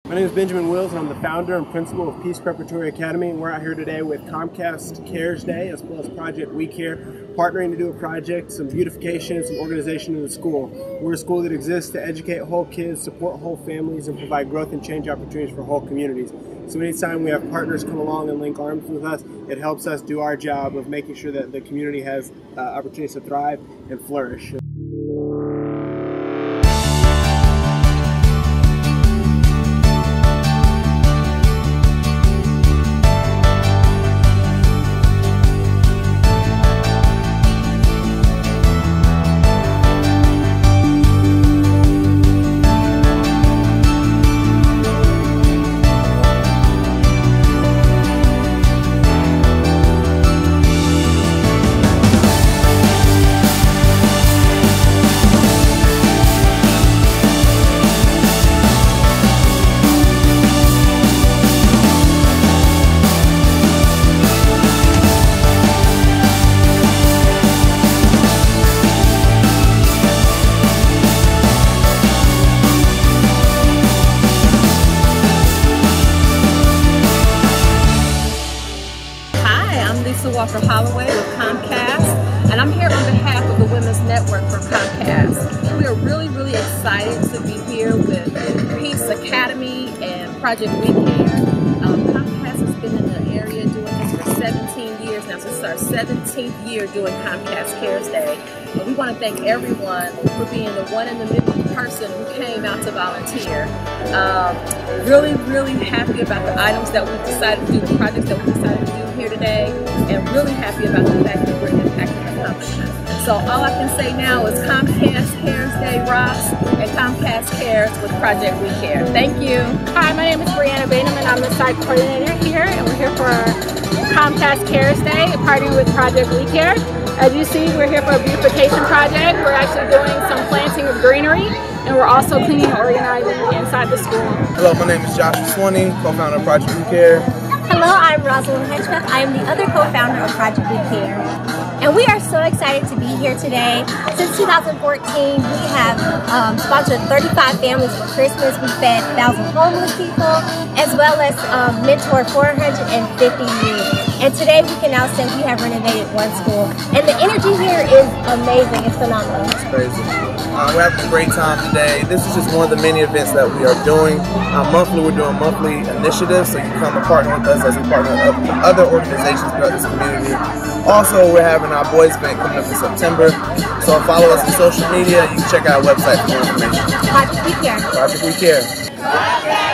My name is Benjamin Wills, and I'm the founder and principal of Peace Preparatory Academy. And we're out here today with Comcast Cares Day, as well as Project We Care, partnering to do a project, some beautification, and some organization in the school. We're a school that exists to educate whole kids, support whole families, and provide growth and change opportunities for whole communities. So anytime we have partners come along and link arms with us, it helps us do our job of making sure that the community has opportunities to thrive and flourish. Walker Holloway with Comcast, and I'm here on behalf of the Women's Network for Comcast. We are really excited to be here with Peace Academy and Project We Care. Comcast has been in the area doing this for 17 years now, so it's our 17th year doing Comcast Cares Day. And we want to thank everyone for being the one in the middle person who came out to volunteer. Really happy about the items that we decided to do, the projects that we decided to do here today, and really happy about the fact that we're impacting the function. So all I can say now is Comcast Cares Day rocks, and Comcast Cares with Project We Care. Thank you. Hi, my name is Brianna Bainham, and I'm the site coordinator here, and we're here for Comcast Cares Day, partnering with Project We Care. As you see, we're here for a beautification project. We're actually doing some planting of greenery, and we're also cleaning and organizing inside the school. Hello, my name is Joshua Swaney, co-founder of Project We Care. Hello, I'm Rosalind Hedgepeth. I am the other co-founder of Project We Care. And we are so excited to be here today. Since 2014, we have sponsored 35 families for Christmas. We fed 1,000 homeless people, as well as mentored 450 youth. And today we can now say we have renovated one school. And the energy here is amazing. It's phenomenal. It's crazy. We're having a great time today. This is just one of the many events that we are doing. Monthly, we're doing monthly initiatives, so you come and partner with us as we partner with other organizations throughout this community. Also, we're having our boys event coming up in September. So follow us on social media. You can check out our website for more information. Project We Care. Project We Care.